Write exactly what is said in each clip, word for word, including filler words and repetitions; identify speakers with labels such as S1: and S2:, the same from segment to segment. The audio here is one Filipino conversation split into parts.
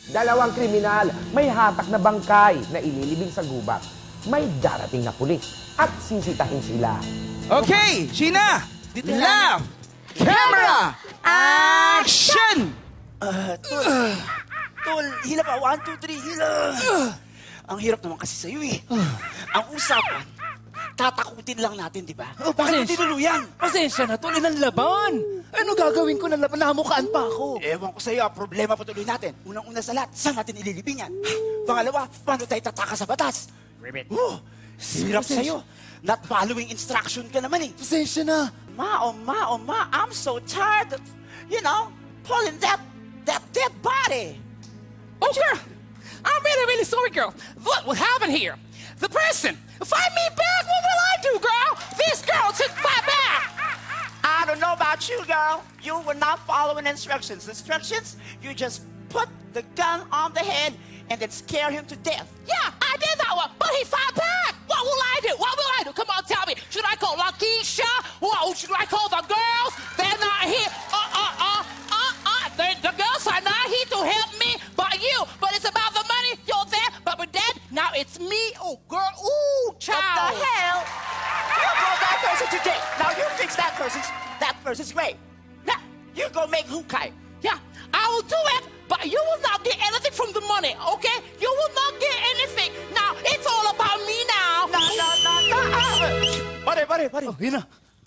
S1: Dalawang kriminal, may hatak na bangkay na ililibing sa gubat. May darating na pulis at sisitahin sila.
S2: Okay, Sheena! Left! Camera! Action!
S3: Uh, tol, tol, hila pa. One, two, three, hila. Ang hirap naman kasi sa'yo eh. Ang usapan, tatakutin lang natin, di ba?
S4: Oh,
S3: Bakit mo
S4: pasensya.
S3: tinuluyan?
S4: Pasensya na, tol. Ilang laban. Ano gagawin ko na laban? Namukaan pa ako.
S3: Ewan ko sa'yo, ang problema patuloy natin. Unang-una sa lahat, saan natin ililibingan? Pangalawa, paano tayo tataka sa batas? Oh, hirap
S4: Pasensya.
S3: sa'yo. Not following instruction ka naman eh.
S4: Pasensya na.
S3: Ma, oh ma, oh ma, I'm so tired of, you know, pulling that, that dead body.
S5: Oh, girl, I'm really, really sorry, girl. What, what happened here? The person, fight me back, what will I do, girl? This girl took fight back.
S3: I don't know about you, girl. You were not following instructions. Instructions, you just put the gun on the head and then scare him to death.
S5: Yeah, I did that one, but he fought back. What will I do? What will I do? Come on, tell me. Should I call Lakeisha? What, should I call the girls? They're not here. Uh, uh, uh, uh, uh. They're, the girls are not here to help me, but you. But it's about the money. You're there, but we're dead. Now it's me. Oh, girl. Ooh,
S3: What
S5: child.
S3: the hell? You call that person today. Now you fix that person's, that person's grave. Now, you go make hukai.
S5: Yeah, I will do it, but you will not get anything from the money, okay? You will not get anything. Now, it's all about me now.
S3: No, no, no, no. Ah! Pare, pare, pare.
S4: Oh, yun na.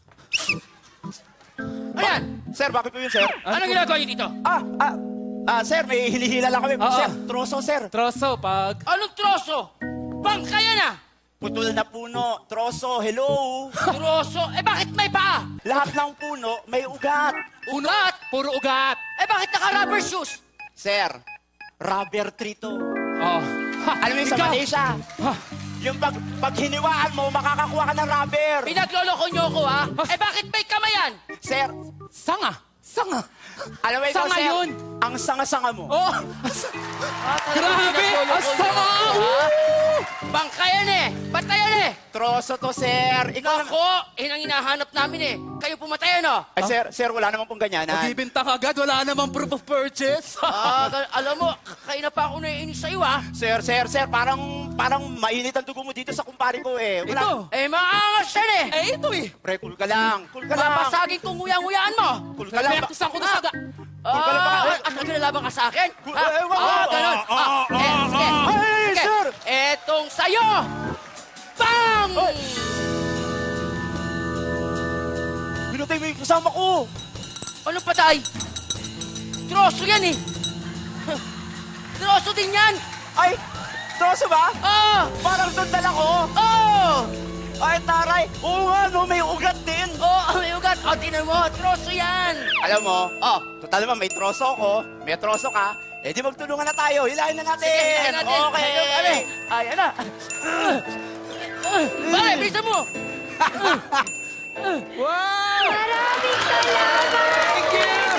S5: Ayan,
S3: Sir, bakit po yun, sir?
S5: anong ginagawa niyo dito?
S3: Ah, ah, ah, sir, may hinihila lang kami.
S4: Ah,
S3: Sir,
S4: ah.
S3: troso, sir.
S4: Troso, pag...
S5: Anong troso? Bangka yan ah.
S3: Putol na puno. Troso, hello.
S5: Troso? Eh bakit may paa?
S3: Lahat ng puno may ugat.
S5: Ugat? Puro ugat. Eh bakit naka-rubber shoes?
S3: Sir, rubber tree to.
S4: Oh.
S3: Alam mo yung sa
S5: Ikaw.
S3: Malaysia? Yung pag, pag hiniwaan mo, makakakuha ka ng rubber.
S5: Pinagloloko niyo ako ha? Eh bakit may kamayan?
S3: Sir,
S4: Sanga. Sanga.
S3: alam mo ikaw,
S5: Sanga
S3: sir,
S5: yun.
S3: ang sanga-sanga mo.
S4: Oh. Grabe. Ang sanga.
S5: Bangka yan eh. Patay yan eh.
S3: Troso to, sir. Ikaw naman.
S5: Ako, yun ang hinahanap namin eh. Kayo pumatay ano?
S3: Ay, sir, sir, wala naman pong ganyanan.
S4: Magbibintang agad. Wala namang proof of purchase.
S5: Ah, gal- alam mo, kayo na pa ako naiinis sa'yo ah.
S3: Sir, sir, sir, parang, parang mainit ang dugo mo dito sa kumpare ko eh. Wala.
S4: Ito.
S5: Eh, maangas yan eh.
S4: Eh, ito eh.
S3: Pre, cool ka lang. Cool ka lang.
S5: Mapasagin kong nguyang-nguyaan mo.
S3: Cool ka lang.
S5: Practice ako na saga.
S3: Cool ka lang ba?
S5: Ah, at naglalaban ka sa akin?
S3: Cool-
S5: Ha?
S3: eh, wag-
S5: Ah,
S3: wag-
S5: ganun.
S3: ah,
S5: Ah,
S3: ah,
S5: eh,
S3: ah,
S5: sige.
S3: ah, ay,
S5: Sige.
S3: sir.
S5: Etong sa'yo. Bang!
S3: Pinatay mo yung kasama ko.
S5: Ano patay? Troso yan eh. Troso din yan.
S3: Ay, troso ba?
S5: Oh!
S3: Parang sundal ako.
S5: Oh!
S3: Ay, taray. Oo nga, no, may ugat din.
S5: Oh, may ugat. Oh, tinan mo. Troso yan.
S3: Alam mo, oh, total naman, may troso ko, may troso ka, eh di magtulungan na tayo, hilahin na natin.
S5: Sige, hilahin natin.
S3: Okay.
S5: Ayun, kami. Ayan na. Bakit, bilisan mo.
S4: Wow.
S6: Maraming salamat!
S4: Thank you.